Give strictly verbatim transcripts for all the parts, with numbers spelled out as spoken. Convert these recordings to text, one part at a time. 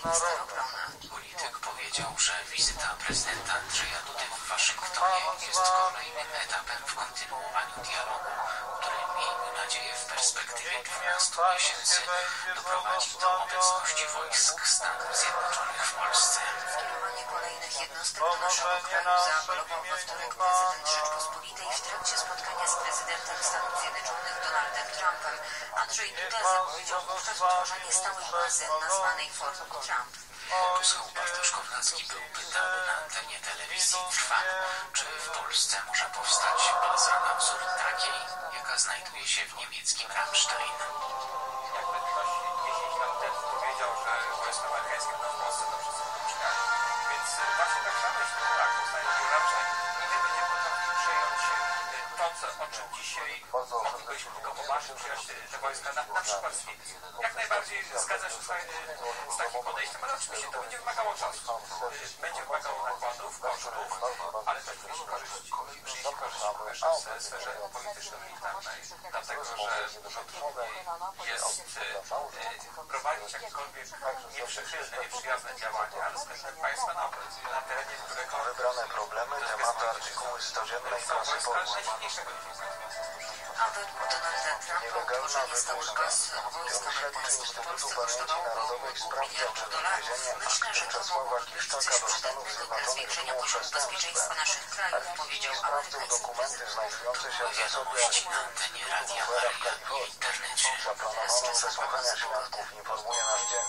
minister obrony. Polityk powiedział, że wizyta prezydenta Andrzeja Dudy w Waszyngtonie jest kolejnym etapem w kontynuowaniu dialogu, który, miejmy nadzieję, w perspektywie dwunastu miesięcy doprowadzi do obecności wojsk Stanów Zjednoczonych w Polsce. Skierowanie kolejnych jednostek do naszego kraju zaapelował we wtorek prezydent Rzeczpospolitej w trakcie spotkania z prezydentem Stanów Zjednoczonych Donaldem Trumpem. Andrzej Duda zapowiedział wówczas utworzenie stałej bazy nazwanej Fort Trump. Poseł Bartosz Kownacki był pytany na antenie telewizji Trwam, czy w Polsce może powstać baza na wzór takiej, jaka znajduje się w niemieckim Ramstein. Jakby ktoś dziesięć lat temu powiedział, że wojska amerykańskie będą w Polsce, to wszyscy pomyśleli. Więc właśnie tak samo jeśli tak powstanie taki Ramstein i nie będzie potrafił przejąć to, co, o czym dzisiaj moglibyśmy tylko pomarzyć, przyjąć te wojska na, na przykład z Chin. Jak najbardziej zgadza się z, z takim podejściem, ale oczywiście to będzie wymagało czasu. Będzie wymagało nakładów, kosztów, ale to przyniesie korzyści. Przyniesie korzyści w sferze polityczno-militarnej, dlatego że dużo trudniej jest prowadzić jakiekolwiek nieprzychylne, nieprzyjazne działania względem państwa na, na terenie, którego wybrane problemy, tematy, artykuły z codziennej prasy poruszono. A według Donalda Trumpa utworzenie stałych baz wojsk amerykańskich w Polsce kosztowało około pół miliarda dolarów. Myślę, że to mogło być coś przydatnego dla zwiększenia poziomu bezpieczeństwa naszych krajów, powiedział amerykański dokumenty znajdujące się w zasobie Wiadomości na antenie Radia Maryja i internecie. zaplanowaną przesłuchania świadków, informuje nasz dzień.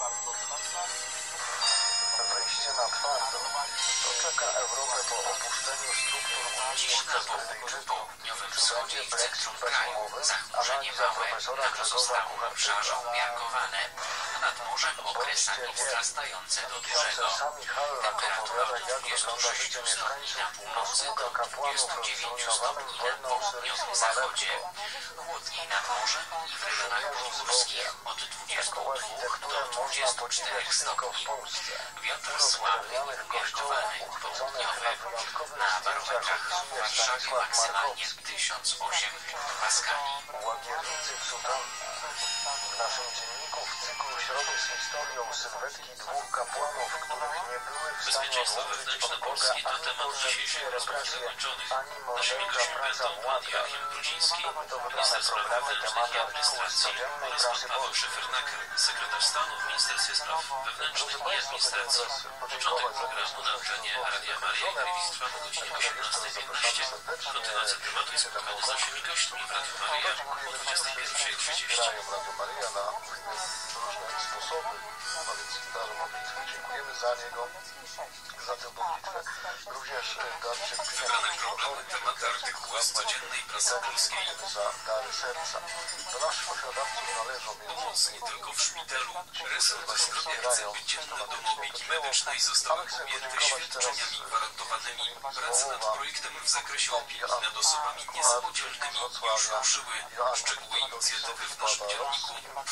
Wyjście na twardo. To czeka Europę po opuszczeniu struktur Dziś na południu, południowym wschodzie i w centrum kraju zachmurzenie małe na pozostałym obszarze umiarkowane, a nad morzem okresami wzrastające do dużego. Temperatura od dwudziestu sześciu stopni na północy do dwudziestu dziewięciu stopni na południowym zachodzie. Chłodniej nad morzem i w rejonach podgórskich od dwudziestu dwóch do dwudziestu czterech stopni. Wiatr słaby i umiarkowany, południowy, na barometrach w Warszawie maksymalnie tysiąc osiem hektopascali. Łagiernicy Cudanna. W naszym dzienniku w cyklu Środy z historią sylwetki dwóch kapłanów, których nie były w stanie Bezpieczeństwo odłączyć wewnętrzne od Boga Polski to ani temat dzisiejszych rozmów represje, zakończonych. ani Naszymi mordercza gośćmi praca będą pan władza. Joachim Brudziński, To wybrane minister spraw programy, wewnętrznych tematy, i artykuły z administracji, codziennej oraz prasy pan Paweł polskiej. Szefernaker, sekretarz stanu w Ministerstwie Spraw Wewnętrznych i Administracji. Początek programu na antenie Radia Maryja i Telewizji Trwam o godzinie osiemnastej piętnaście. Kontynuacja tematu i spotkanie z naszymi gośćmi w Radiu Maryja o dwudziestej pierwszej trzydzieści. Wspierają Radio Maryja na różne sposoby, a więc dar modlitwy. Dziękujemy za niego, za tę modlitwę. Również darczyk Wybrane problemy, tematy, artykuły z codziennej prasy polskiej. za dary serca. Do naszych posiadawców należą Pomoc nie tylko w szpitalu. Resort Zdrowia chce, by dzienne domy opieki medycznej zostały objęte świadczeniami gwarantowanymi. Prace nad projektem w zakresie opieki nad osobami niesamodzielnymi już ruszyły. Szczegóły inicjatywy w naszym dzienniku.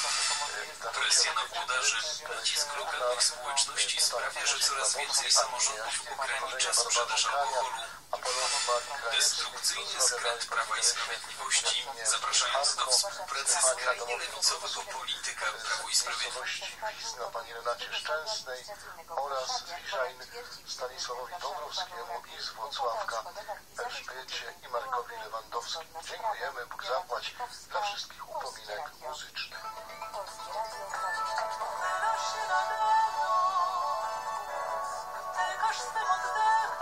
Presja na włodarzy, nacisk lokalnych społeczności sprawia, że coraz więcej samorządów ogranicza sprzedaż alkoholu. Destrukcyjny skręt Prawa i Sprawiedliwości, zapraszając do współpracy skrajnie lewicowego polityka Prawo i Sprawiedliwość. wiz na pani Renacie Szczęsnej oraz Zwiżajn Stanisławowi Dąbrowskiemu i z Włocławka Elżbiecie i Markowi Lewandowskim. Dziękujemy, Bóg zapłać dla wszystkich upominek muzycznych. Tykasz swym oddechem,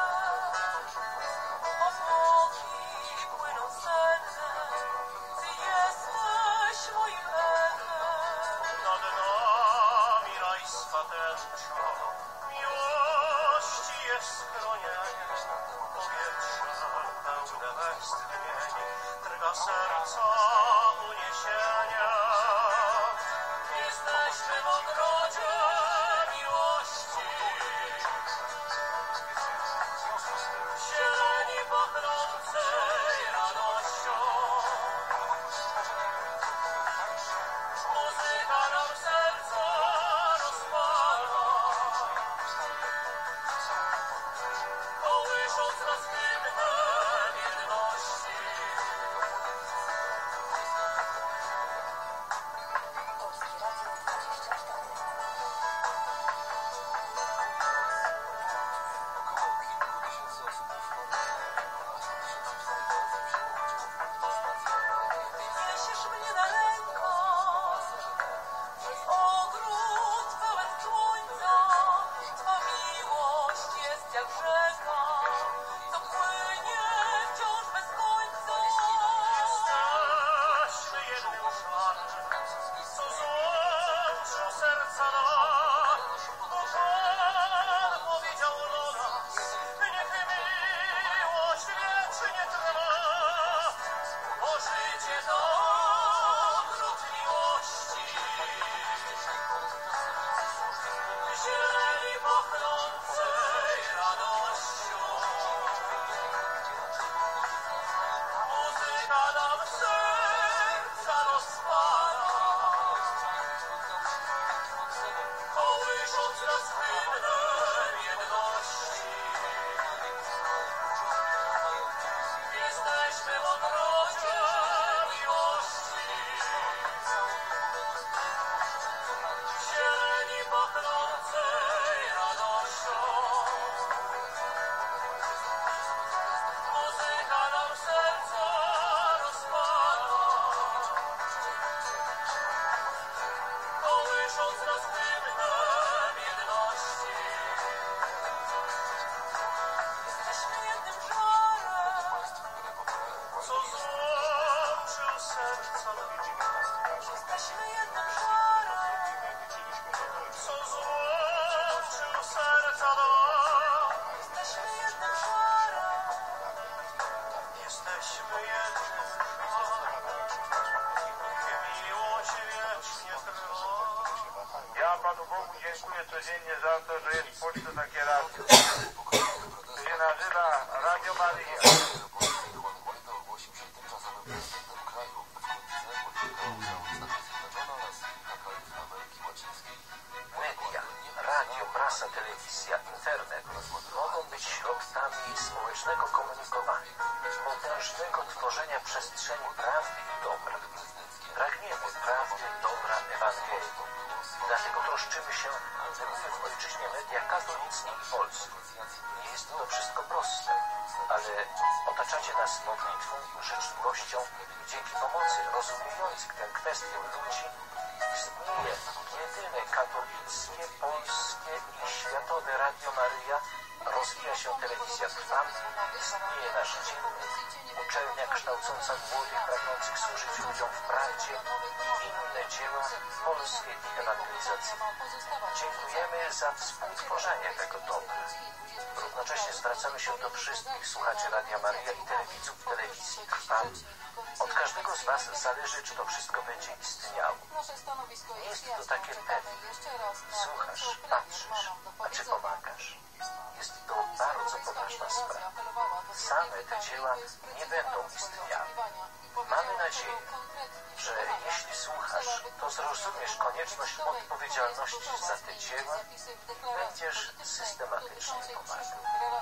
obłoki płyną senne, Ty jesteś moim echem. Nad nami rajska tęcza, miłości jest schronienie, powietrze pełne westchnień, drga serca uniesienia. Jesteśmy w ogrodzie miłości, zieleni pachnącej radością. Muzyka nam serca rozpala, kołysząc nas hymnem jedności. serca nam, bo Pan powiedział do nas, niech miłość wiecznie trwa, bo życie to ogród miłości. Zieleni pachnącej radością, muzyka nam serca rozpala, kołysząc nas hymnem jedności. Jesteśmy w ogrodzie miłości, zieleni pachnącej radością. Muzyka nam serca rozpala, kołysząc nas hymnem jedności. Jesteśmy jednym żarem, co złączył serca dwa. Jesteśmy jednym żarem, co złączył serca dwa. Jesteśmy jednym żarem, jesteśmy jednym żarem, miłość wiecznie trwa. Ja Panu Bogu dziękuję codziennie za to, że jest w Polsce takie radio. To się nazywa Radio Maryja. Media, radio, prasa, telewizja, internet mogą być środkami społecznego komunikowania, potężnego tworzenia przestrzeni prawdy i dobra. Pragniemy prawdy, dobra, Ewangelii. Dlatego troszczymy się, by były w ojczyźnie media katolickie i polskie. Nie jest to wszystko proste, ale otaczacie nas modlitwą, życzliwością i dzięki pomocy rozumiejących tę kwestię ludzi istnieje jedyne katolickie, polskie i światowe Radio Maryja, rozwija się telewizja Trwam, istnieje nasz dziennik, uczelnia kształcąca młodych pragnących służyć ludziom w prawdzie i inne dzieła polskie i ewangelizacyjne. Dziękujemy za współtworzenie tego dobra. Równocześnie zwracamy się do wszystkich słuchaczy Radia Maryja i telewidzów telewizji Trwam. Od każdego z Was zależy, czy to wszystko będzie istniało. Nie jest to takie pewne. Słuchasz, patrzysz, a czy pomagasz? Jest to bardzo poważna sprawa. Same te dzieła nie będą istniały. Mamy nadzieję, że jeśli słuchasz, to zrozumiesz konieczność odpowiedzialności za te dzieła i będziesz systematycznie pomagał.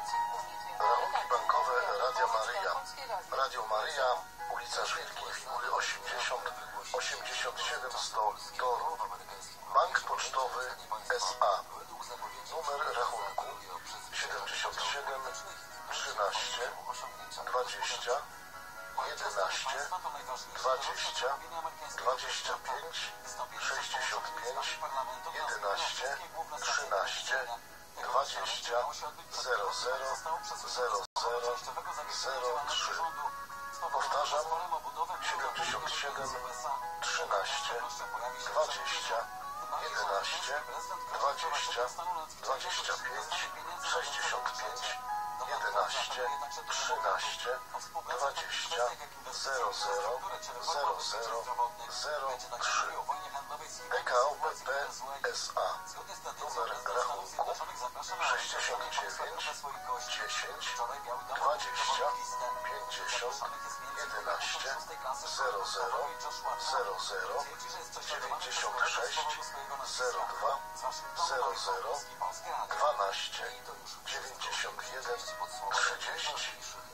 Rachunki bankowe Radia Maryja. Radio Maryja, ulica Żwirki, figury osiemdziesiąt, osiemdziesiąt siedem, sto Torów, Bank Pocztowy S A. Numer rachunku siedemdziesiąt siedem, trzynaście, dwadzieścia, jedenaście, dwadzieścia, dwadzieścia pięć, sześćdziesiąt pięć, jedenaście, trzynaście, dwadzieścia, zero zero, zero zero, zero trzy. Powtarzam, siedemdziesiąt siedem, trzynaście, dwadzieścia, jedenaście, dwadzieścia, dwadzieścia pięć, sześćdziesiąt pięć, jedenaście, trzynaście, dwadzieścia, zero zero, zero zero, zero trzy. P K O B P S A. Numer rachunku sześćdziesiąt dziewięć, dziesięć, dwadzieścia, pięćdziesiąt, jedenaście, zero zero, zero zero, dziewięćdziesiąt sześć, zero dwa, zero zero, dwanaście, dziewięćdziesiąt jeden, trzydzieści.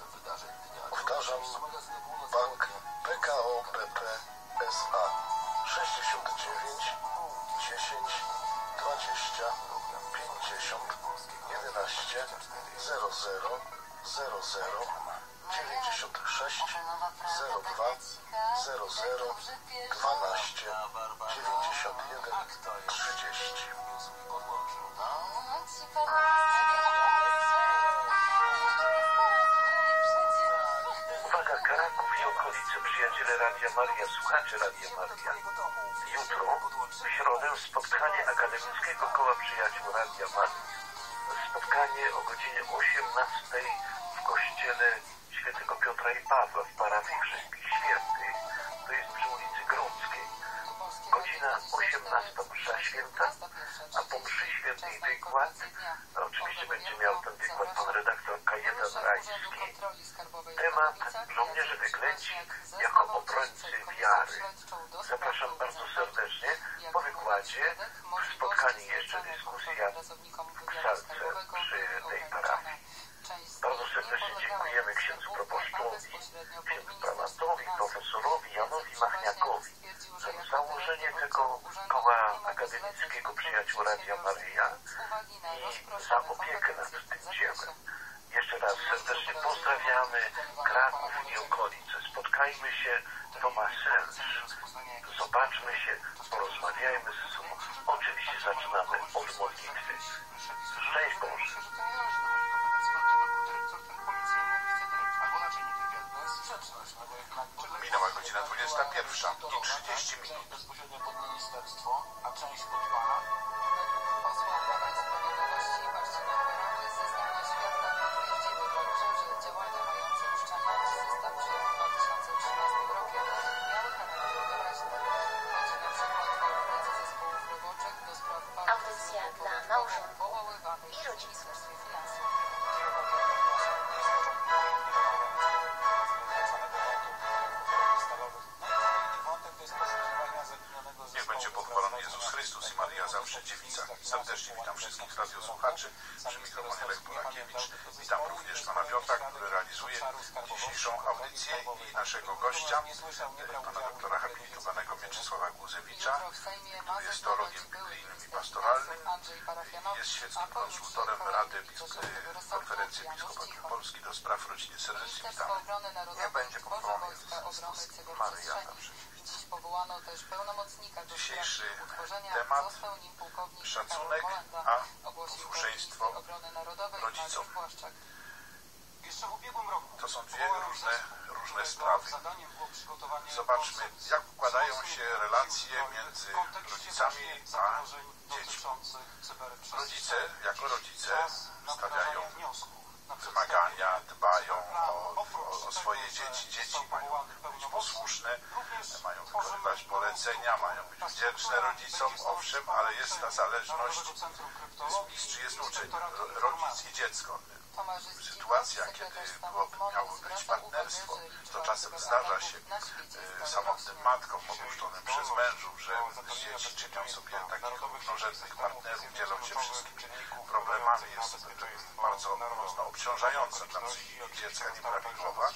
Powtarzam, bank P K O B P S A sześćdziesiąt dziewięć, dziesięć, dwadzieścia, pięćdziesiąt, jedenaście, zero zero, zero zero, dziewięćdziesiąt sześć, zero dwa, zero zero, dwanaście, dziewięćdziesiąt jeden, trzydzieści. Uwaga, Kraków i okolice, przyjaciele Radia Maria, słuchacze Radia Maria. Jutro, w środę, spotkanie Akademickiego Koła Przyjaciół Radia Maria. Spotkanie o godzinie osiemnastej w kościele świętego Piotra i Pawła w parafii Wszystkich Świętych. To jest przy ulicy Grodzkiej. Godzina osiemnasta, msza święta, a po mszy świętej wykład, a oczywiście będzie miał ten wykład pan redaktor Kajetan Rajski. Temat żołnierze wyklęci jako obrońcy wiary. Zapraszam bardzo serdecznie. Po wykładzie w spotkaniu jeszcze dyskusja w Ksalce przy tej parafii. Bardzo serdecznie dziękujemy księdzu proboszczowi, księdzu pramatowi, profesorowi Janowi Machniakowi za założenie tego koła akademickiego Przyjaciół Radia Maryja i za opiekę nad tym dziełem. Jeszcze raz serdecznie pozdrawiamy Kraków i okolice. Spotkajmy się, to ma sens. Zobaczmy się, porozmawiajmy ze sobą. Oczywiście zaczynamy od modlitwy. Szczęść Boże. Minęła godzina dwudziesta pierwsza i trzydzieści minut. Bezpośrednio pod ministerstwo, a część pod pana. Posła Prawa i Sprawiedliwości Marcina Choroby zeznania świadka potwierdziły także, że działania mające uszczamiać system przed dwa tysiące trzynastym rokiem miały charakter doraźny. Chodzi na przykład o pracę zespołów roboczych do spraw Audycja dla małżonków powoływanej i w rodziców. Ministerstwie Finansów. Niech będzie pochwalony Jezus Chrystus i Maria zawsze dziewica. Serdecznie witam wszystkich radiosłuchaczy przy mikrofonie Lech Polakiewicz. Witam również pana Piotra, który realizuje dzisiejszą audycję i naszego gościa, pana doktora habilitowanego Mieczysława Głuzewicza, który jest teologiem biblijnym i pastoralnym i jest świeckim konsultorem Rady Konferencji Episkopatu Polski do spraw rodziny. Serdecznie witamy. Niech będzie pochwalony Jezus Chrystus i Maria zawsze. Dziś powołano też pełnomocnika do Dzisiejszy spraw utworzenia, temat został nim pułkownik szacunek, Karol Kolenda, a ogłosił posłuszeństwo Komisji Obrony Narodowej rodzicom. Mariusz Błaszczak. Jeszcze w ubiegłym roku To są dwie różne, różne sprawy. Zobaczmy, jak układają się relacje między rodzicami a dziećmi. Rodzice, jako rodzice, stawiają wymagania, dbają o, o, o swoje dzieci. Dzieci mają być posłuszne, mają wykonywać polecenia, mają być wdzięczne rodzicom, owszem, ale jest ta zależność, mistrz jest uczeń, rodzic i dziecko. Sytuacja, kiedy byłoby, miało być partnerstwo, to czasem zdarza się e, samotnym matkom opuszczonym przez mężów, że dzieci czynią sobie takich równorzędnych partnerów, dzielą się wszystkimi problemami. Jest to bardzo mocno obciążające dla psychiki dziecka, nieprawidłowa.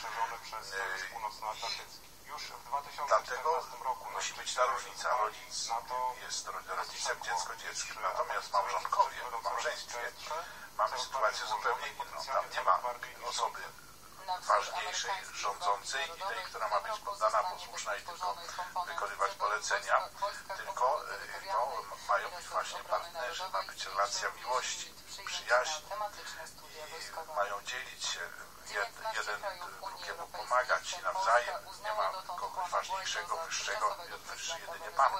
E, dlatego musi być ta różnica. Rodzic jest rodzicem, dziecko dzieckiem. Natomiast małżonkowie w małżeństwie mamy sytuację zupełnie inną. Tam nie ma osoby ważniejszej, rządzącej i tej, która ma być poddana, posłuszna i tylko wykonywać polecenia, tylko no, mają być właśnie partnerzy, ma być relacja miłości, przyjaźni i mają dzielić się, jed, jeden drugiemu pomagać i nawzajem. Nie ma kogoś ważniejszego, wyższego, wyższy jedynie Pan.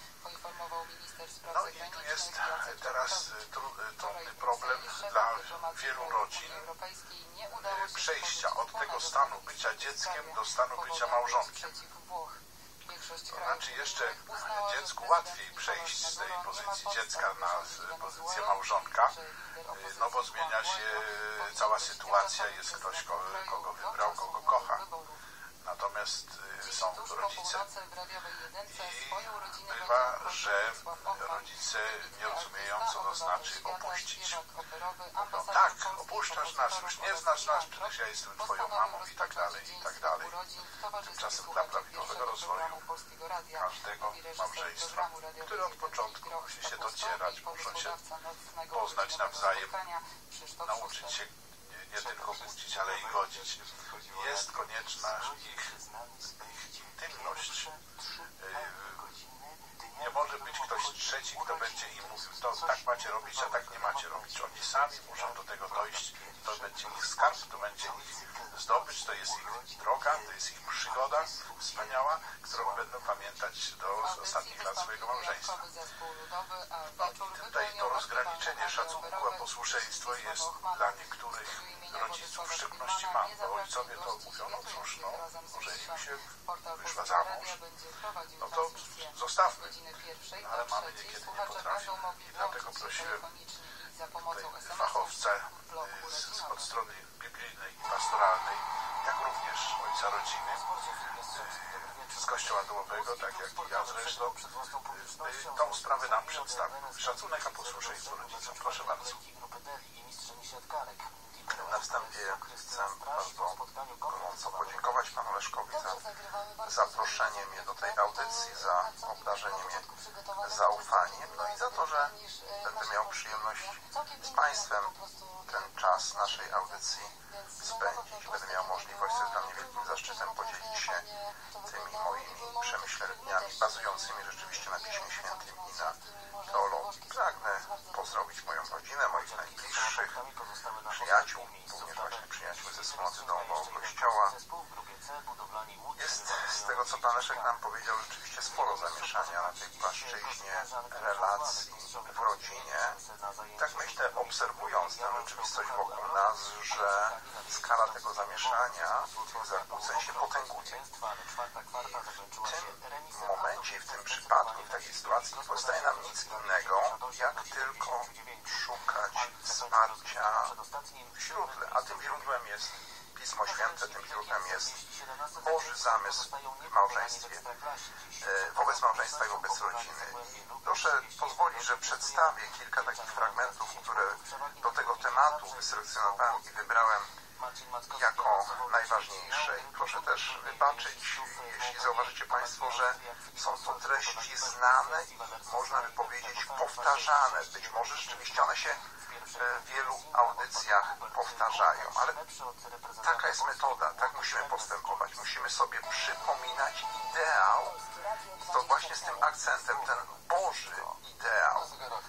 No i tu jest teraz trudny problem dla wielu rodzin przejścia od tego stanu bycia dzieckiem do stanu bycia małżonkiem. To znaczy jeszcze dziecku łatwiej przejść z tej pozycji dziecka na pozycję małżonka, no bo zmienia się cała sytuacja, jest ktoś, kogo wybrał, kogo kocha. Natomiast są rodzice i bywa, że rodzice nie rozumieją, co to znaczy opuścić. No tak, opuszczasz nas, już nie znasz nas, przecież ja jestem twoją mamą i tak dalej, i tak dalej. Tymczasem dla prawidłowego rozwoju każdego małżeństwa, które od początku musi się docierać, muszą się poznać nawzajem, nauczyć się nie tylko kłócić, ale i godzić. Jest konieczna ich, ich intymność, Nie może być ktoś trzeci, kto będzie im mówił, to tak macie robić, a tak nie macie robić. Oni sami muszą do tego dojść. To będzie ich skarb, to będzie ich zdobycz, to jest ich droga, to jest ich przygoda wspaniała, którą będą pamiętać do ostatnich lat swojego małżeństwa. No, tutaj to rozgraniczenie szacunku a posłuszeństwo jest dla niektórych rodziców, w szczególności mam, bo ojcowie to mówią, no cóż, no, może im się wyszła za mąż, no to zostawmy, ale mamy niekiedy nie potrafią i dlatego prosiłem tutaj fachowca z, od strony biblijnej i pastoralnej, jak również ojca rodziny z Kościoła Dołowego, tak jak i ja zresztą, by tą sprawę nam przedstawił. Szacunek a posłuszeństwo rodzicom. Proszę bardzo. Na wstępie chcę bardzo gorąco podziękować panu Leszkowi za zaproszenie mnie do tej audycji, za obdarzenie mnie zaufaniem, no i za to, że będę miał przyjemność z państwem ten czas naszej audycji spędzić. Będę miał możliwość, co jest dla mnie wielkim zaszczytem, podzielić się tymi moimi przemyśleniami bazującymi rzeczywiście na Piśmie Świętym i na teologii. Pragnę pozdrowić moją rodzinę, moich najbliższych, przyjaciół, również właśnie przyjaciół ze wspólnoty domowego Kościoła. Jest z tego, co pan Leszek nam powiedział, rzeczywiście sporo zamieszania na tej płaszczyźnie relacji w rodzinie. Tak myślę, obserwując tę rzeczywistość wokół nas, że skala tego zamieszania, tych zakłóceń się potęguje. I w tym momencie, w tym przypadku, w takiej sytuacji nie pozostaje nam nic innego, jak tylko szukać wsparcia w źródle. A tym źródłem jest Pismo Święte, tym źródłem jest Boży zamysł w małżeństwie, wobec małżeństwa i wobec rodziny. Proszę pozwolić, że przedstawię kilka takich fragmentów, które do tego tematu wyselekcjonowałem i wybrałem jako najważniejsze. I proszę też wybaczyć, jeśli zauważycie państwo, że są to treści znane i można by powiedzieć powtarzane. Być może rzeczywiście one się w wielu audycjach powtarzają, ale taka jest metoda, tak musimy postępować. Musimy sobie przypominać ideał i to właśnie z tym akcentem, ten Boży ideał.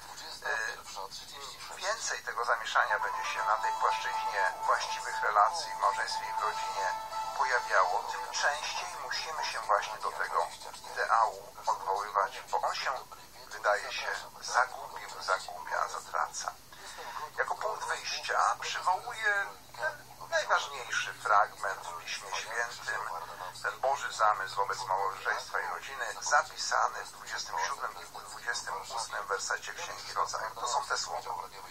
Im więcej tego zamieszania będzie się na tej płaszczyźnie właściwych relacji w małżeństwie i w rodzinie pojawiało, tym częściej musimy się właśnie do tego ideału odwoływać, bo on się, wydaje się, zagubił, zagubia, zatraca. Jako punkt wyjścia przywołuję ten najważniejszy fragment w Piśmie Świętym, ten Boży zamysł wobec małżeństwa i rodziny, zapisany w dwudziestym siódmym i dwudziestym ósmym wersecie Księgi Rodzaju. To są te słowa.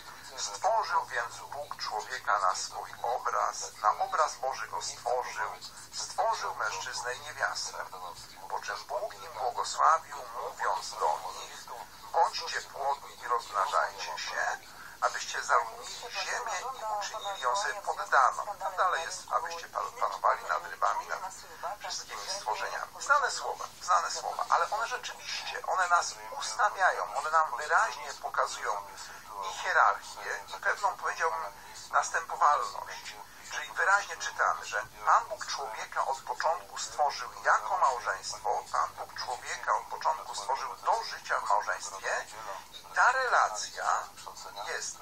Stworzył więc Bóg człowieka na swój obraz, na obraz Boży go stworzył, stworzył mężczyznę i niewiastę. Po czym Bóg im błogosławił, mówiąc do nich, bądźcie płodni i rozmnażajcie się, abyście zaludnili ziemię i uczynili ją sobie poddaną. A dalej jest, abyście panowali nad rybami, nad wszystkimi stworzeniami. Znane słowa, znane słowa, ale one rzeczywiście, one nas ustawiają, one nam wyraźnie pokazują i hierarchię, i pewną, powiedziałbym, następowalność. Czyli wyraźnie czytamy, że Pan Bóg człowieka od początku stworzył jako małżeństwo, Pan Bóg człowieka od początku stworzył do życia w małżeństwie i ta relacja jest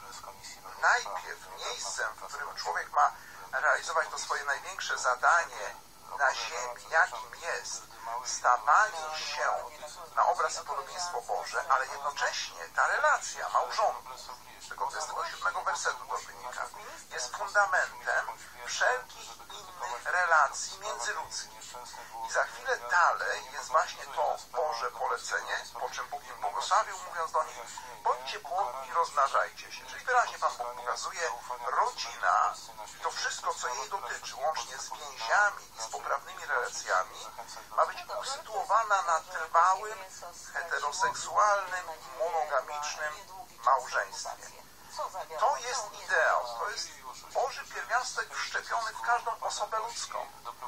najpierw miejscem, w którym człowiek ma realizować to swoje największe zadanie na ziemi, jakim jest stawanie się na obraz i podobieństwo Boże, ale jednocześnie ta relacja małżonku, z tego dwudziestego siódmego wersetu to wynika, jest fundamentem wszelkich innych relacji międzyludzkich. I za chwilę dalej jest właśnie to Boże polecenie, po czym Bóg im błogosławił, mówiąc do nich, bądźcie płodni i rozmnażajcie się. Czyli wyraźnie Pan Bóg pokazuje, rodzina, to wszystko, co jej dotyczy, łącznie z więziami i z poprawnymi relacjami, ma być usytuowana na trwałym, heteroseksualnym, monogamicznym małżeństwie. To jest ideał, to jest Boży pierwiastek wszczepiony w każdą osobę ludzką.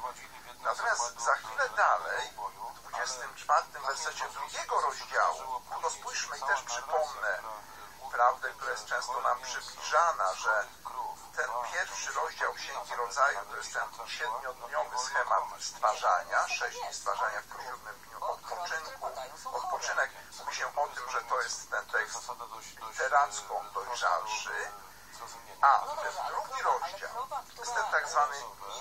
Natomiast za chwilę dalej, w dwudziestym czwartym wersecie drugiego rozdziału, no spójrzmy i też przypomnę prawdę, która jest często nam przybliżana, że ten pierwszy rozdział Księgi Rodzaju to jest ten siedmiodniowy schemat stwarzania, sześć dni stwarzania, w siódmym dniu odpoczynku. Odpoczynek mówi się o tym, że to jest ten tekst literacko dojrzalszy, a ten drugi rozdział jest ten tak zwany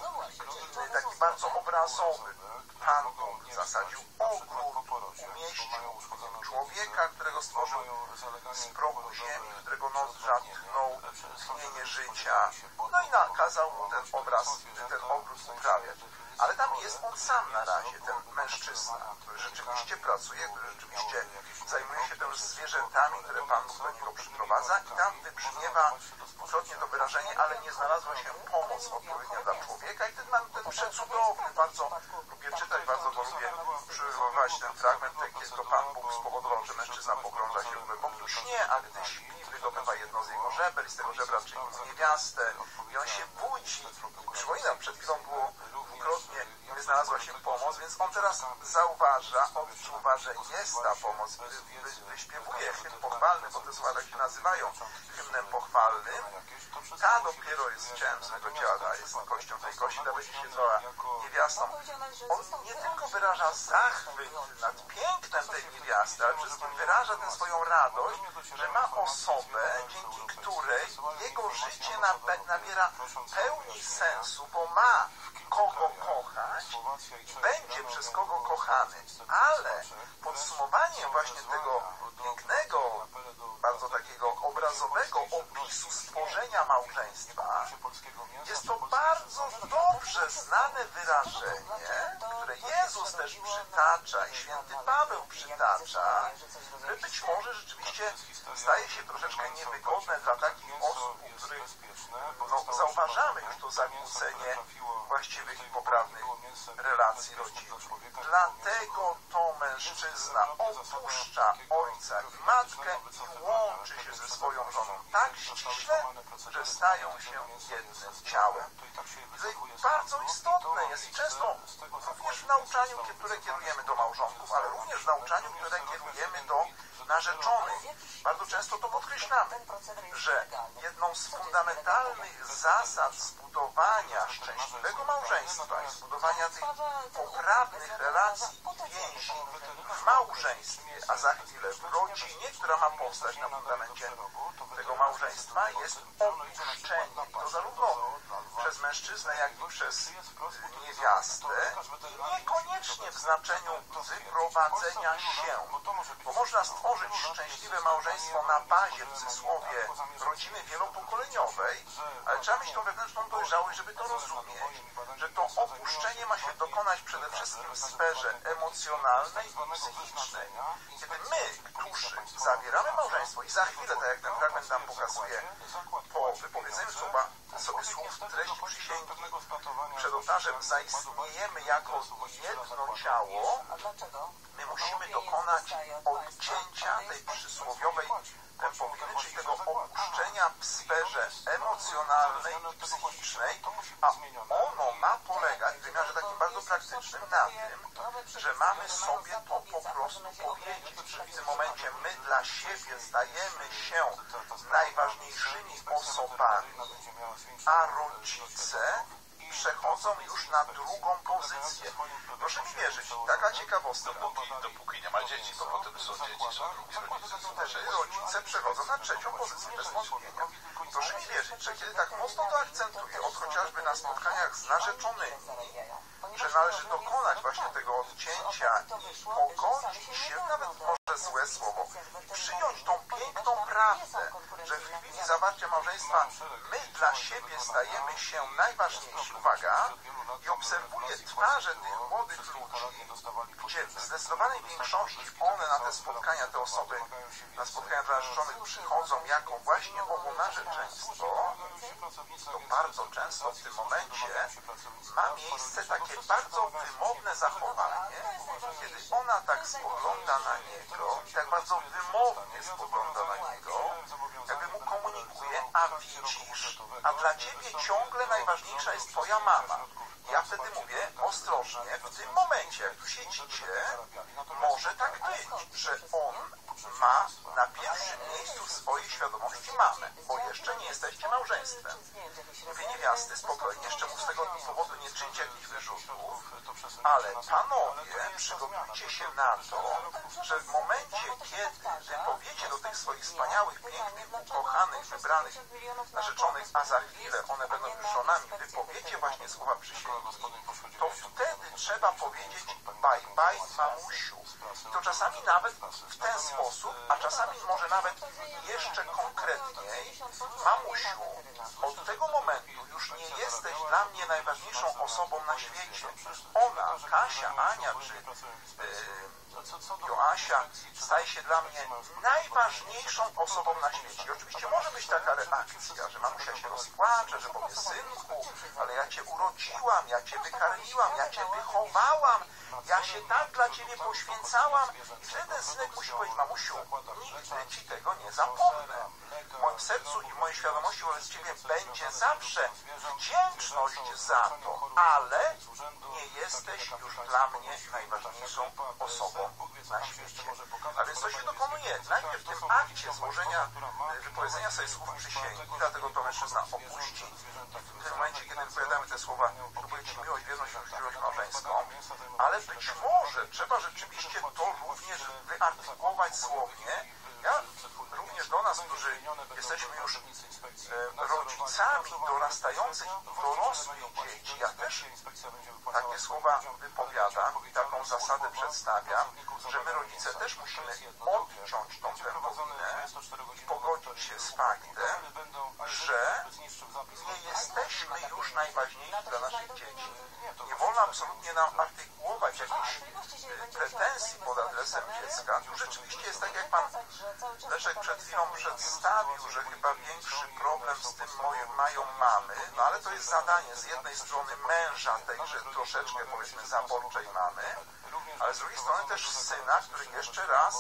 taki bardzo obrazowy. Pan Bóg zasadził ogród, umieścił człowieka, którego stworzył z prochu ziemi, którego nos żadnął tchnienie życia, no i nakazał mu ten obraz, ten ogród uprawiać. Ale tam jest on sam na razie, ten mężczyzna, który rzeczywiście pracuje, który rzeczywiście zajmuje się też zwierzętami, które Pan Bóg do niego przyprowadza i tam wybrzmiewa dwukrotnie to wyrażenie, ale nie znalazła się pomoc odpowiednia dla człowieka i wtedy mamy ten przecudowny, bardzo lubię czytać, bardzo go lubię przywoływać ten fragment, kiedy to Pan Bóg spowodował, że mężczyzna pogrąża się w głębokim śnie, a gdy śpi, wydobywa jedno z jego żeber i z tego żebra czyni mu niewiastę i on się budzi. Przypominam, przed chwilą było dwukrotnie nie znalazła się pomoc, więc on teraz zauważa, odczuwa, że jest ta pomoc, wy, wy, wyśpiewuje hymn pochwalny, bo te słowa tak się nazywają hymnem pochwalnym. Ta dopiero jest część tego ciała, jest kością tej kości, ta będzie się zwała niewiastą. On nie tylko wyraża zachwyt nad pięknem tej niewiasty, ale przede wszystkim wyraża tę swoją radość, że ma osobę, dzięki której jego życie nabiera pełni sensu, bo ma kogo kochać i będzie przez kogo kochany. Ale podsumowaniem właśnie tego pięknego, bardzo takiego obrazowego opisu stworzenia małżeństwa jest to bardzo dobrze znane wyrażenie, które Jezus też przytacza i święty Paweł przytacza, że być może rzeczywiście staje się troszeczkę niewygodne dla takich osób, u których no, zauważamy już to zakłócenie właściwych i poprawnych relacji rodzinnych. Dlatego to mężczyzna opuszcza ojca i matkę i łączy się ze swoją żoną tak ściśle, że stają się jednym ciałem. I bardzo istotne jest często również w nauczaniu, które kierujemy do małżonków, ale również w nauczaniu, które kierujemy do narzeczonych. Bardzo często to podkreślamy, że jedną z fundamentalnych zasad zbudowania szczęśliwego małżeństwa i zbudowania tych poprawnych relacji i więzi w małżeństwie, a za chwilę w rodzinie, która ma powstać na fundamencie tego małżeństwa, jest opuszczenie. To zarówno przez mężczyznę, jak i przez niewiastę i niekoniecznie w znaczeniu wyprowadzenia się, bo można stworzyć szczęśliwe małżeństwo na bazie, w cudzysłowie, rodziny wielopokoleniowej, ale trzeba mieć tą wewnętrzną dojrzałość, żeby to rozumieć, że to opuszczenie ma się dokonać przede wszystkim w sferze emocjonalnej i psychicznej. Kiedy my, którzy zawieramy małżeństwo i za chwilę, tak jak ten fragment nam pokazuje, po wypowiedzeniu słowa, sobie słów treści przysięgi przed ołtarzem zaistniejemy jako jedno ciało, my musimy dokonać odcięcia tej przysłowiowej pępowiny, czyli tego opuszczenia w sferze emocjonalnej i psychicznej, a ono ma polegać w wymiarze takim bardzo praktycznym na tym, że mamy sobie to po prostu powiedzieć, że w tym momencie my dla siebie stajemy się najważniejszymi osobami, a rodzice przechodzą już na drugą pozycję. Proszę mi wierzyć, taka ciekawostka. Dopóki, dopóki nie ma dzieci, bo potem są dzieci, są drugi rodzice. Też rodzice przechodzą na trzecią pozycję, bez wątpienia. Proszę mi wierzyć, że kiedy tak mocno to akcentuję, od chociażby na spotkaniach z narzeczonymi, że należy dokonać właśnie tego odcięcia i pogodzić się, nawet może złe słowo, i przyjąć tą piękną prawdę, że w chwili zawarcia małżeństwa my dla siebie stajemy się najważniejsi. Uwaga, i obserwuję twarze tych młodych ludzi, gdzie w zdecydowanej większości one na te spotkania, te osoby na spotkania dla narzeczonych przychodzą jako właśnie owo narzeczeństwo, to bardzo często w tym momencie ma miejsce takie bardzo wymowne zachowanie, kiedy ona tak spogląda na niego i tak bardzo wymownie spogląda na niego, jakby mu komunikuje, a widzisz, a dla ciebie ciągle najważniejsza jest twoja mama. Ja wtedy mówię ostrożnie, w tym momencie, jak tu siedzicie, może tak być, że on ma na pierwszym miejscu w swojej świadomości mamę, bo jeszcze nie jesteście małżeństwem. Wy niewiasty spokojnie, jeszcze mu z tego powodu nie czyńcie jakichś wyrzutów, ale panowie, przygotujcie się na to, że w momencie, kiedy wy powiecie do tych swoich wspaniałych, pięknych, ukochanych, wybranych narzeczonych, a za chwilę one będą już żonami, wy powiecie właśnie słowa przysięgi, to wtedy trzeba powiedzieć bye bye mamusiu. I to czasami nawet w ten sposób, a czasami może nawet jeszcze konkretniej, mamusiu, od tego momentu już nie jesteś dla mnie najważniejszą osobą na świecie. Ona, Kasia, Ania czy yy, Joasia staje się dla mnie najważniejszą osobą na świecie. I oczywiście może być taka reakcja, że mamusia się rozpłacze, że powie synku, ale ja cię urodziłam, ja cię wykarmiłam, ja cię wychowałam, ja się tak dla ciebie poświęcałam. I wtedy ten synek musi powiedzieć, mamusiu, nigdy ci tego nie zapomnę. W moim sercu i w mojej świadomości wobec ciebie będzie zawsze wdzięczność za to, ale nie jesteś już dla mnie najważniejszą osobą na świecie. A więc to się dokonuje najpierw w tym akcie złożenia, wypowiedzenia sobie słów przysięgi, dlatego to mężczyzna opuści. W tym momencie, kiedy wypowiadamy te słowa, próbuje ci miłość, wierność i uczciwość małżeńską, ale być może trzeba rzeczywiście to również wyartykułować słownie. Ja również do nas, którzy jesteśmy już e, rodzicami dorastających, dorosłych dzieci, ja też takie słowa wypowiadam i taką zasadę przedstawiam, że my rodzice też musimy odciąć tą pępowinę i pogodzić się z faktem, że nie jesteśmy już najważniejsi dla naszych dzieci. Nie wolno absolutnie nam artykułować jakichś pretensji pod adresem dziecka. Tu rzeczywiście jest tak, jak pan Leszek przed chwilą przedstawił, że chyba większy problem z tym mają mamy, no ale to jest zadanie z jednej strony męża tejże troszeczkę, powiedzmy, zaborczej mamy, ale z drugiej strony też syna, który jeszcze raz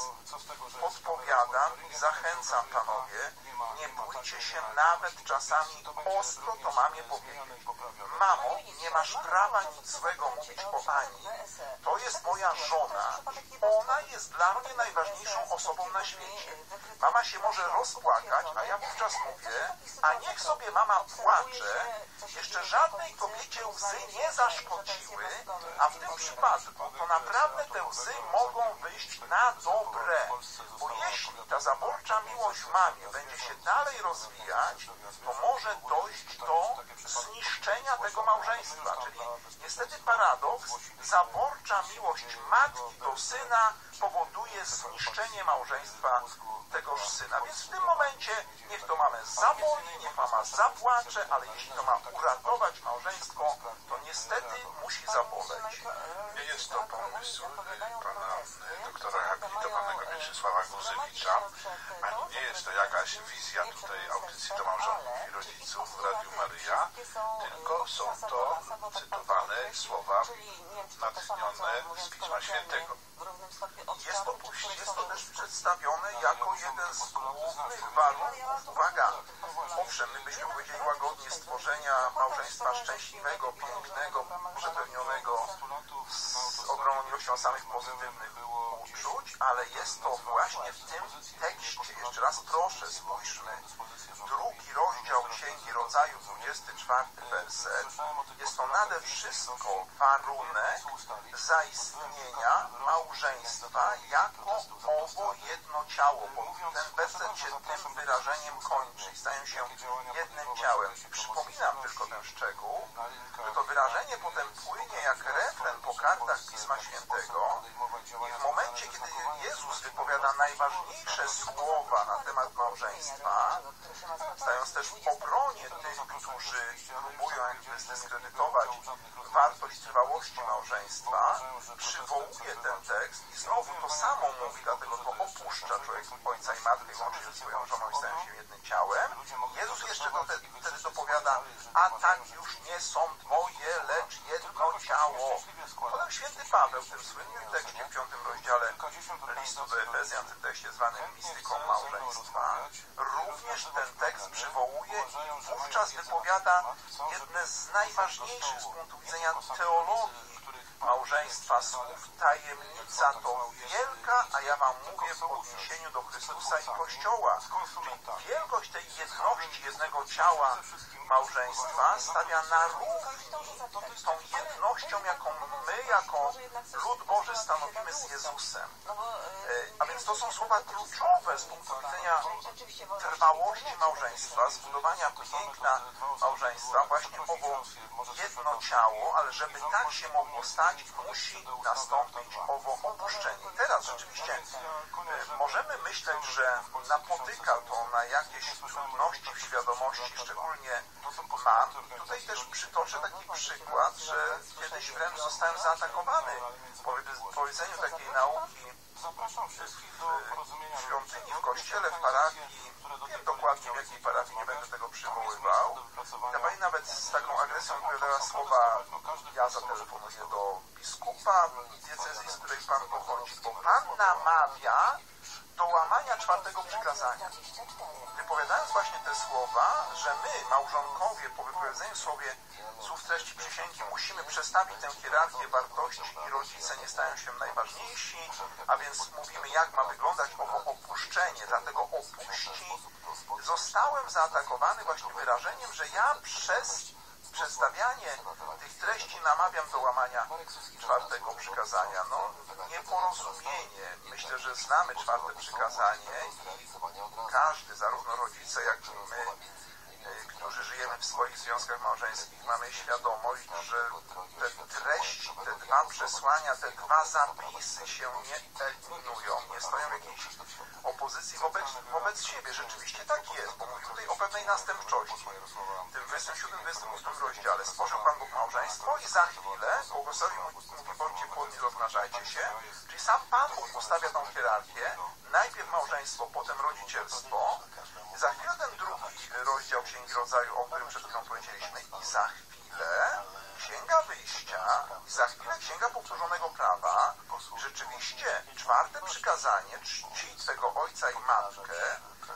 podpowiadam i zachęcam panowie, nie bójcie się nawet czasami ostro to mamie powiedzieć. Mamo, nie masz prawa nic złego mówić o Ani. To jest moja żona i ona jest dla mnie najważniejszą osobą na świecie. Mama się może rozpłakać, a ja wówczas mówię, a niech sobie mama płacze, jeszcze żadnej kobiecie łzy nie zaszkodziły, a w tym przypadku to naprawdę te łzy mogą wyjść na dobre, bo jeśli ta zaborcza miłość w mamie będzie się dalej rozwijać, to może dojść do zniszczenia tego małżeństwa, czyli niestety paradoks, zaborcza miłość matki do syna powoduje zniszczenie małżeństwa tegoż syna, więc w tym momencie niech to mamę zaboli, niech mama zapłacze, ale jeśli to ma uratować małżeństwo, to niestety musi zaboleć. Nie jest to pomysł pana doktora habilitowanego Mieczysława Guzewicza, ani nie jest to jakaś wizja tutaj audycji do małżonków i rodziców w Radiu Maryja, tylko są to cytowane słowa natchnione z Pisma Świętego. Jest to, jest to też przedstawione jako jeden z głównych warunków, uwaga, owszem, my byśmy powiedzieli łagodnie, stworzenia małżeństwa szczęśliwego, pięknego, przepełnionego z ogromną ilością samych pozytywnych uczuć, ale jest to właśnie w tym tekście, jeszcze raz proszę, spójrzmy, drugi rozdział Księgi Rodzaju, dwudziesty czwarty werset, jest to nade wszystko warunek zaistnienia małżeństwa jako owo jedno ciało, bo ten werset się tym wyrażeniem kończy i stają się jednym ciałem. Przypominam tylko ten szczegół, że to wyrażenie potem płynie jak refren po kartach Pisma Świętego i w momencie, kiedy Jezus wypowiada najważniejsze słowa na temat małżeństwa, stając też w obronie tych, którzy próbują jakby zdyskredytować wartość trwałości małżeństwa, przywołuje ten tekst i znowu to samo mówi, dlatego to opuszcza człowiek ojca i matkę i łączy się z swoją żoną i stają się jednym ciałem. Jezus jeszcze to wtedy, wtedy dopowiada, a tak już nie są dwoje, lecz jedno ciało. Potem święty Paweł w tym słynnym tekście w piątym rozdziale listu do Efezjan, w tym tekście zwanym mistyką małżeństwa, również ten tekst przywołuje i wówczas wypowiada jedne z najważniejszych z punktu widzenia teologii małżeństwa słów tajemnica to wielka, a ja wam mówię w odniesieniu do Chrystusa i Kościoła. Czyli wielkość tej jedności jednego ciała małżeństwa stawia na równi tą jednością, jaką my jako lud Boży stanowimy z Jezusem. A więc to są słowa kluczowe z punktu widzenia trwałości małżeństwa, zbudowania piękna małżeństwa, właśnie owo jedno ciało, ale żeby tak się mogło stać, musi nastąpić owo opuszczenie. I teraz rzeczywiście e, możemy myśleć, że napotyka to na jakieś trudności w świadomości, szczególnie mam. I tutaj też przytoczę taki przykład, że kiedyś wręcz zostałem zaatakowany po powiedzeniu takiej nauki w świątyni, w kościele, w parafii. Nie wiem dokładnie w jakiej parafii, nie będę tego przywoływał. Ta pani nawet z taką agresją wypowiadała słowa: ja zatelefonuję do biskupa diecezji, z której pan pochodzi, bo pan namawia do łamania czwartego przykazania. Wypowiadając właśnie te słowa, że my, małżonkowie, po wypowiedzeniu sobie słów treści przysięgi musimy przestawić tę hierarchię wartości i rodzice nie stają się najważniejsi, a więc mówimy, jak ma wyglądać owo opuszczenie, dlatego opuści. Zostałem zaatakowany właśnie wyrażeniem, że ja przez przedstawianie tych treści namawiam do łamania czwartego przykazania. No, nieporozumienie. Myślę, że znamy czwarte przykazanie i każdy, zarówno rodzice, jak i my, którzy żyjemy w swoich związkach małżeńskich, mamy świadomość, że te treści, te dwa przesłania, te dwa zapisy się nie eliminują, nie stoją w jakiejś opozycji wobec, wobec siebie. Rzeczywiście tak jest, bo mówi tutaj o pewnej następczości. W tym dwudziestym siódmym, dwudziestym ósmym rozdziale stworzył Pan Bóg małżeństwo i za chwilę błogosławił mówi, bądźcie płodni, rozmnażajcie się. Czyli sam Pan Bóg postawia tą hierarchię. Najpierw małżeństwo, potem rodzicielstwo. Za chwilę ten drugi rozdział Księgi Rodzaju, o którym przed chwilą powiedzieliśmy, i za chwilę Księga Wyjścia, i za chwilę Księga Powtórzonego Prawa. Rzeczywiście czwarte przykazanie: czci Twego ojca i matkę,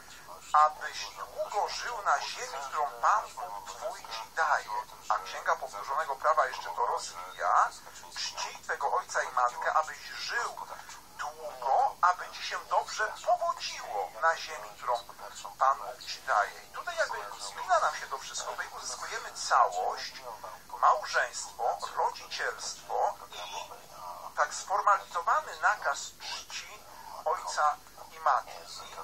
abyś długo żył na ziemi, którą Pan Bóg Twój Ci daje. A Księga Powtórzonego Prawa jeszcze to rozwija: czci Twego ojca i matkę, abyś żył długo, aby Ci się dobrze powodziło na ziemi, którą Pan Bóg Ci daje. I tutaj jakby spina nam się to wszystko, tutaj uzyskujemy całość, małżeństwo, rodzicielstwo i tak sformalizowany nakaz czci ojca i matki.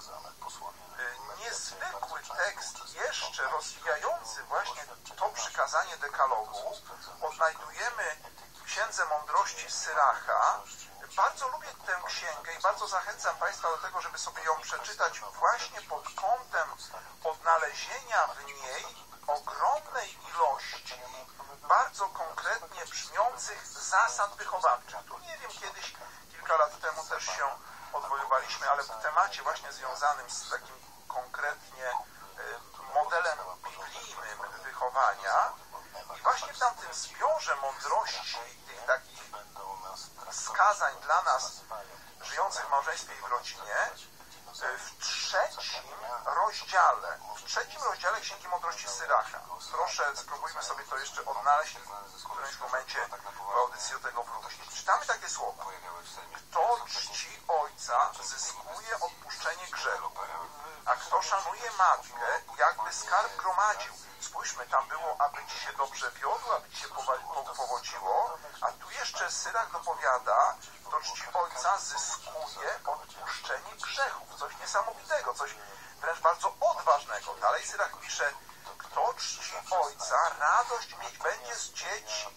Niezwykły tekst, jeszcze rozwijający właśnie to przykazanie dekalogu, odnajdujemy w Księdze Mądrości Syracha. Bardzo lubię tę księgę i bardzo zachęcam Państwa do tego, żeby sobie ją przeczytać właśnie pod kątem odnalezienia w niej ogromnej ilości bardzo konkretnie brzmiących zasad wychowawczych. Tu nie wiem, kiedyś, kilka lat temu też się odwoływaliśmy, ale w temacie właśnie związanym z takim konkretnie modelem biblijnym wychowania. I właśnie w tamtym zbiorze mądrości, tych takich wskazań dla nas żyjących w małżeństwie i w rodzinie, w trzecim rozdziale, w trzecim rozdziale Księgi Mądrości Syracha. Proszę, spróbujmy sobie to jeszcze odnaleźć w którymś momencie w audycji do tego wrócić. Czytamy takie słowa: kto czci ojca, zyskuje odpuszczenie grzechu, a kto szanuje matkę, jakby skarb gromadził. Spójrzmy, tam było, aby ci się dobrze wiodło, aby ci się powodziło, a tu jeszcze Syrach dopowiada: kto czci ojca, zyskuje odpuszczenie grzechów. Coś niesamowitego, coś wręcz bardzo odważnego. Dalej Syrach pisze: kto czci ojca, radość mieć będzie z dzieci,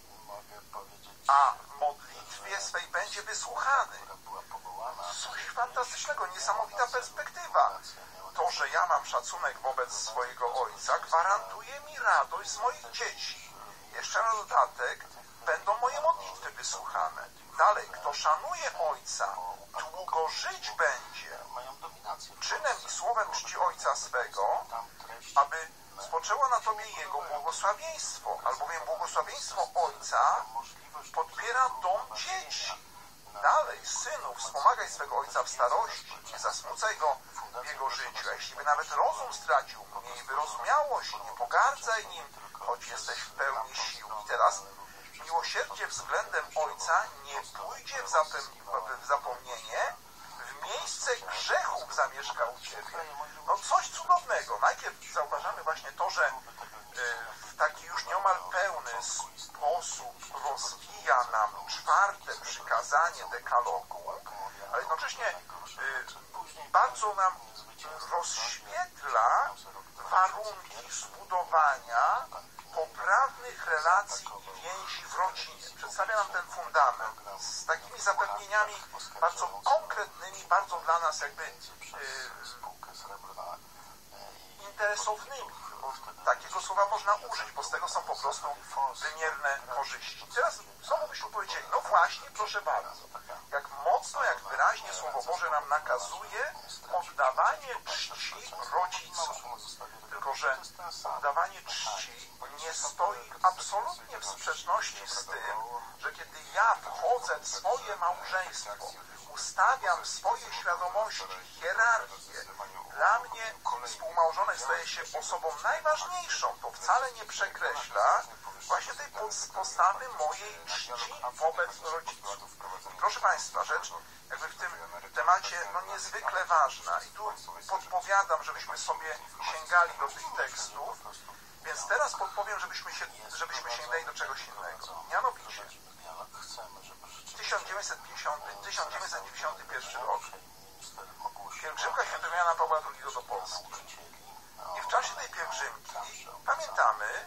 a w modlitwie swej będzie wysłuchany. Coś fantastycznego, niesamowita perspektywa. To, że ja mam szacunek wobec swojego ojca, gwarantuje mi radość z moich dzieci. Jeszcze na dodatek będą moje modlitwy wysłuchane. Dalej, kto szanuje ojca, długo żyć będzie. Czynem i słowem czci ojca swego, aby spoczęło na tobie jego błogosławieństwo, albowiem błogosławieństwo ojca podpiera dom dzieci. Dalej, synu, wspomagaj swego ojca w starości, nie zasmucaj go w jego życiu, a jeśli by nawet rozum stracił, miej wyrozumiałość, nie pogardzaj nim, choć jesteś w pełni sił. I teraz miłosierdzie względem Ojca nie pójdzie w, zapem- w zapomnienie, w miejsce grzechów zamieszka u Ciebie. No coś cudownego. Najpierw zauważamy właśnie to, że w taki już nieomal pełny sposób rozwija nam czwarte przykazanie dekalogu, ale jednocześnie bardzo nam rozświetla warunki zbudowania poprawnych relacji i więzi w rodzinie. Przedstawia nam ten fundament z takimi zapewnieniami bardzo konkretnymi, bardzo dla nas jakby yy, interesownymi. Takiego słowa można użyć, bo z tego są po prostu wymierne korzyści. Teraz znowu byśmy powiedzieli, no właśnie, proszę bardzo, jak mocno, jak wyraźnie Słowo Boże nam nakazuje oddawanie czci rodzicom. Tylko że oddawanie czci nie stoi absolutnie w sprzeczności z tym, że kiedy ja wchodzę w swoje małżeństwo, ustawiam w swojej świadomości hierarchię, dla mnie współmałżonek staje się osobą najważniejszą, to wcale nie przekreśla właśnie tej postawy mojej czci wobec rodziców. I proszę Państwa, rzecz jakby w tym temacie no niezwykle ważna i tu podpowiadam, żebyśmy sobie sięgali do tych tekstów, więc teraz podpowiem, żebyśmy, się, żebyśmy sięgnęli do czegoś innego. Mianowicie tysiąc dziewięćset dziewięćdziesiąty pierwszy rok pielgrzymka świętego Jana Pawła drugiego do Polski. I w czasie tej pielgrzymki pamiętamy,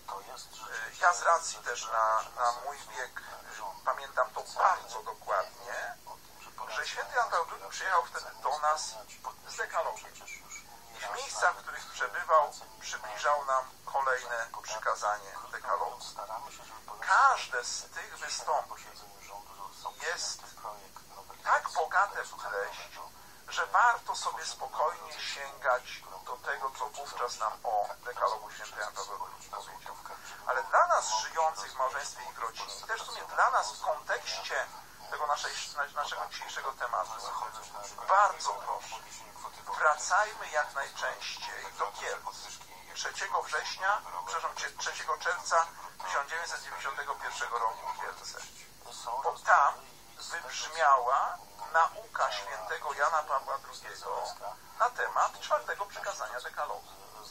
ja z racji też na, na mój wiek pamiętam to bardzo dokładnie, że święty Jan Paweł drugi przyjechał wtedy do nas z dekalogiem. I w miejscach, w których przebywał, przybliżał nam kolejne przykazanie dekalogu. Każde z tych wystąpień jest tak bogate w treść, że warto sobie spokojnie sięgać do tego, co wówczas nam o dekalogu święty Jan Paweł drugi powiedział. Ale dla nas żyjących w małżeństwie i w rodzinie, i też w sumie dla nas w kontekście tego naszej, naszego dzisiejszego tematu, bardzo proszę, wracajmy jak najczęściej do Kielc. trzeciego września, przepraszam, trzeciego czerwca tysiąc dziewięćset dziewięćdziesiątego pierwszego roku w Kielce. Bo tam wybrzmiała nauka świętego Jana Pawła drugiego na temat czwartego przykazania dekalogu.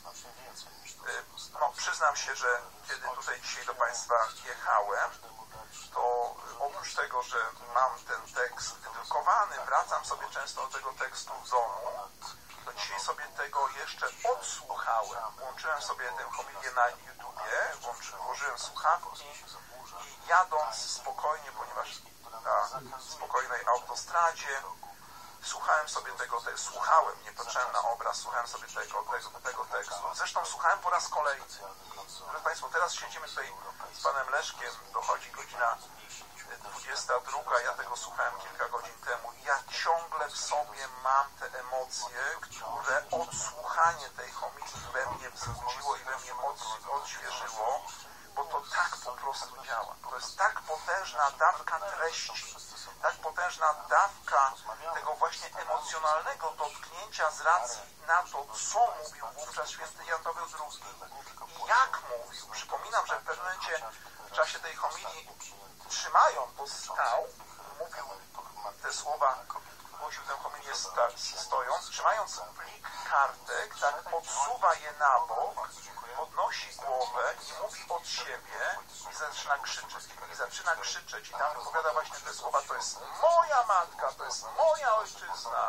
No, przyznam się, że kiedy tutaj dzisiaj do Państwa jechałem, to oprócz tego, że mam ten tekst wydrukowany, wracam sobie często do tego tekstu w domu, to dzisiaj sobie tego jeszcze odsłuchałem. Włączyłem sobie tę homilię na YouTubie, włożyłem słuchawki i jadąc spokojnie, ponieważ na spokojnej autostradzie słuchałem sobie tego, te, słuchałem, nie patrzyłem na obraz, słuchałem sobie tego, tego, tego tekstu. Zresztą słuchałem po raz kolejny. Proszę Państwa, teraz siedzimy tutaj z Panem Leszkiem, dochodzi godzina dwudziesta druga, ja tego słuchałem kilka godzin temu i ja ciągle w sobie mam te emocje, które odsłuchanie tej homilii we mnie wzbudziło i we mnie od, odświeżyło, bo to tak po prostu działa. To jest tak potężna dawka treści, tak potężna dawka tego właśnie emocjonalnego dotknięcia z racji na to, co mówił wówczas święty Jan Paweł drugi i jak mówił. Przypominam, że w pewnym momencie w czasie tej homilii trzymając, bo stał, mówił te słowa, głosił tę homilię stojąc, trzymając plik kartek, tak odsuwa je na bok, podnosi głowę i mówi od siebie i zaczyna krzyczeć. I zaczyna krzyczeć i tam wypowiada właśnie te słowa, to jest moja matka, to jest moja ojczyzna.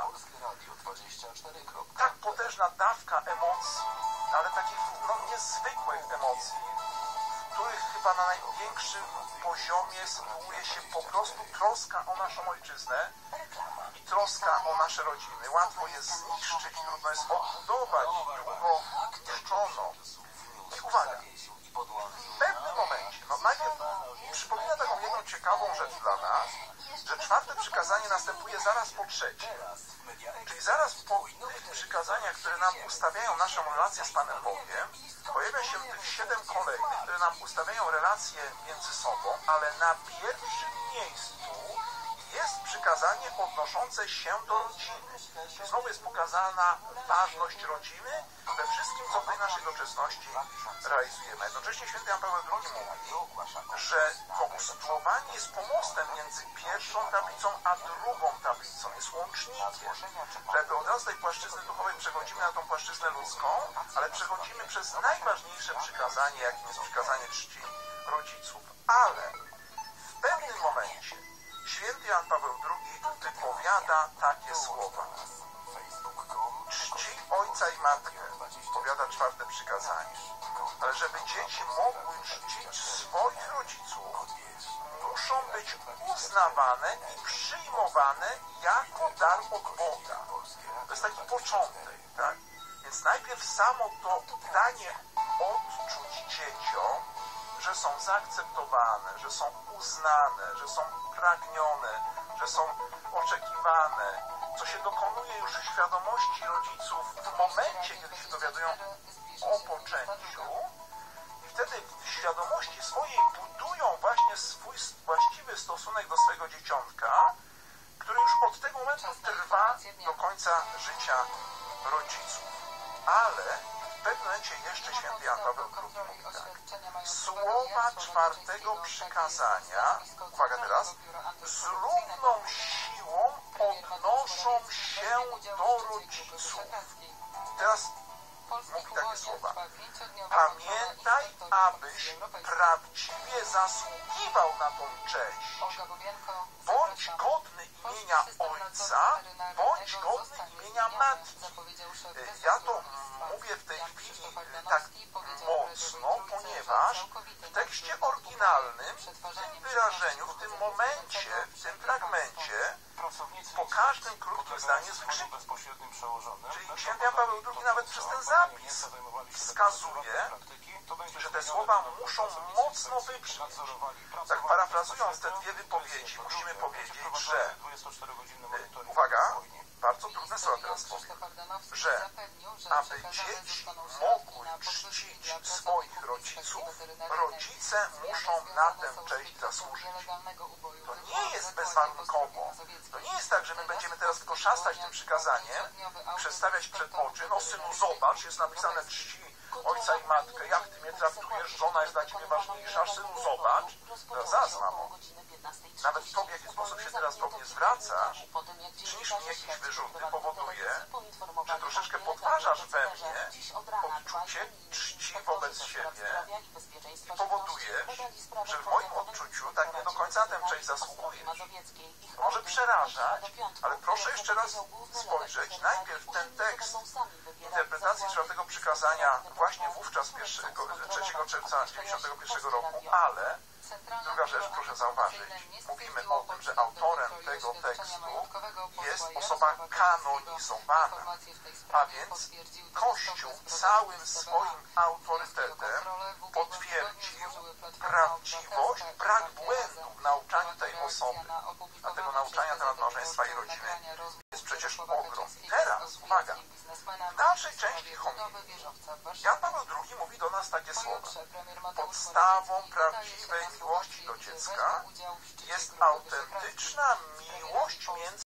Tak potężna dawka emocji, ale takich no, niezwykłych emocji, w których chyba na największym poziomie sytuuje się po prostu troska o naszą ojczyznę i troska o nasze rodziny. Łatwo jest zniszczyć, trudno jest odbudować długo niszczoną. I uwaga, w pewnym momencie, no najpierw przypomina taką jedną ciekawą rzecz dla nas, że czwarte przykazanie następuje zaraz po trzecim. Czyli zaraz po tych przykazaniach, które nam ustawiają naszą relację z Panem Bogiem, pojawia się tych siedem kolejnych, które nam ustawiają relacje między sobą, ale na pierwszym miejscu jest przykazanie odnoszące się do rodziny. I znowu jest pokazana ważność rodziny we wszystkim, co w tej tej naszej doczesności realizujemy. Jednocześnie święty Jan Paweł drugi mówi, że to usytuowanie jest pomostem między pierwszą tablicą a drugą tablicą, jest łącznikiem. Że jakby od razu z tej płaszczyzny duchowej przechodzimy na tą płaszczyznę ludzką, ale przechodzimy przez najważniejsze przykazanie, jakim jest przykazanie czci rodziców. Ale w pewnym momencie święty Jan Paweł drugi wypowiada takie słowa. Czci ojca i matkę, powiada czwarte przykazanie. Ale żeby dzieci mogły czcić swoich rodziców, muszą być uznawane i przyjmowane jako dar od Boga. To jest taki początek, tak? Więc najpierw samo to danie odczuć dzieciom, że są zaakceptowane, że są uznane, że są pragnione, że są oczekiwane, co się dokonuje już w świadomości rodziców w momencie, kiedy się dowiadują o poczęciu i wtedy w świadomości swojej budują właśnie swój właściwy stosunek do swojego dzieciątka, który już od tego momentu trwa do końca życia rodziców. Ale w pewnym momencie jeszcze święty Jan Paweł drugi mówi tak. Słowa czwartego przykazania, uwaga teraz, z równą siłą odnoszą się do rodziców. Teraz mówi takie słowa. Pamiętaj, abyś prawdziwie zasługiwał na tą cześć. Bądź godny imienia ojca, bądź godny imienia matki. Ja to mówię w tej chwili tak mocno, ponieważ w tekście oryginalnym, w tym wyrażeniu, w tym momencie, w tym fragmencie, po każdym krótkim zdaniu jest wykrzyknik. Czyli święty Jan Paweł drugi nawet przez ten zapis wskazuje, że te słowa muszą mocno wybrzmieć. Tak parafrazując te dwie wypowiedzi, musimy powiedzieć, że, uwaga, bardzo trudne słowa teraz powiem, że aby dzieci mogły czcić swoich rodziców, rodzice muszą na tę cześć zasłużyć. To nie jest bezwarunkowo. To nie jest tak, że my będziemy teraz tylko szastać tym przykazaniem, przedstawiać przed oczy, no synu zobacz, jest napisane czci ojca i matkę, jak ty mnie traktujesz, żona jest dla ciebie ważniejsza, synu zobacz. Teraz zaraz, mamo, nawet to, w jaki sposób się teraz do mnie zwracasz, czynisz mi jakieś wyrzuty, powoduje, że troszeczkę podważasz we mnie odczucie czci wobec siebie i powodujesz, że w moim odczuciu tak nie do końca na tę cześć zasługujesz. To może przerażać, ale proszę jeszcze raz spojrzeć najpierw ten tekst interpretacji czwartego przykazania właśnie wówczas trzeciego czerwca dziewięćdziesiątego pierwszego roku, ale druga rzecz, proszę zauważyć, mówimy o tym, że autorem tego tekstu jest osoba kanonizowana, a więc Kościół całym swoim autorytetem potwierdził prawdziwość, brak błędu w nauczaniu tej osoby. A tego nauczania na temat małżeństwa i rodziny jest przecież ogrom. Teraz, uwaga, w dalszej części homilii Jan Paweł drugi mówi do nas takie słowa. Podstawą prawdziwej miłości do dziecka jest autentyczna miłość między